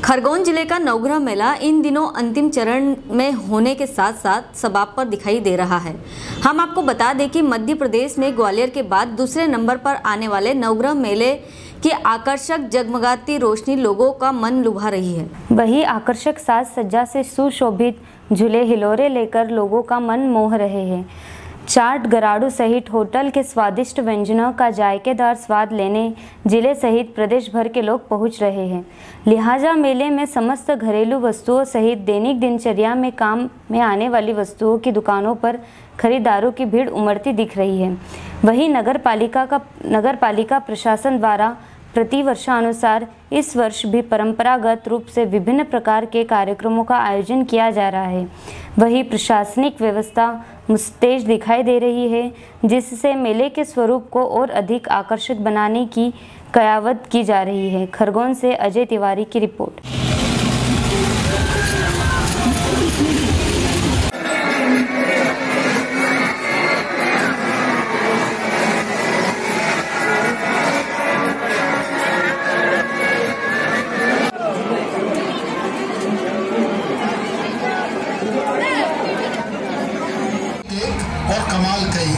खरगोन जिले का नवग्रह मेला इन दिनों अंतिम चरण में होने के साथ साथ समाप्त पर दिखाई दे रहा है। हम आपको बता दें कि मध्य प्रदेश में ग्वालियर के बाद दूसरे नंबर पर आने वाले नवग्रह मेले की आकर्षक जगमगाती रोशनी लोगों का मन लुभा रही है। वही आकर्षक साज सज्जा से सुशोभित झूले हिलोरे लेकर लोगों का मन मोह रहे हैं। चाट, गराड़ू सहित होटल के स्वादिष्ट व्यंजनों का जायकेदार स्वाद लेने जिले सहित प्रदेश भर के लोग पहुंच रहे हैं। लिहाजा मेले में समस्त घरेलू वस्तुओं सहित दैनिक दिनचर्या में काम में आने वाली वस्तुओं की दुकानों पर खरीदारों की भीड़ उमड़ती दिख रही है। वहीं नगर पालिका प्रशासन द्वारा प्रति वर्षानुसार इस वर्ष भी परंपरागत रूप से विभिन्न प्रकार के कार्यक्रमों का आयोजन किया जा रहा है। वही प्रशासनिक व्यवस्था मुस्तैद दिखाई दे रही है, जिससे मेले के स्वरूप को और अधिक आकर्षक बनाने की कयावत की जा रही है। खरगोन से अजय तिवारी की रिपोर्ट। और कमाल कई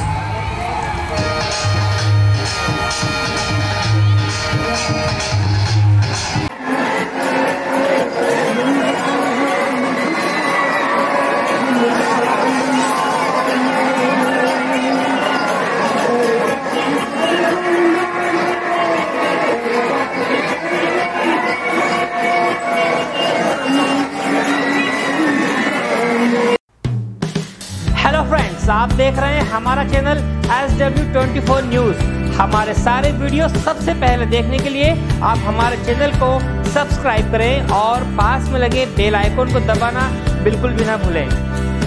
हेलो फ्रेंड्स, आप देख रहे हैं हमारा चैनल SW24 न्यूज। हमारे सारे वीडियो सबसे पहले देखने के लिए आप हमारे चैनल को सब्सक्राइब करें और पास में लगे बेल आइकन को दबाना बिल्कुल भी ना भूलें।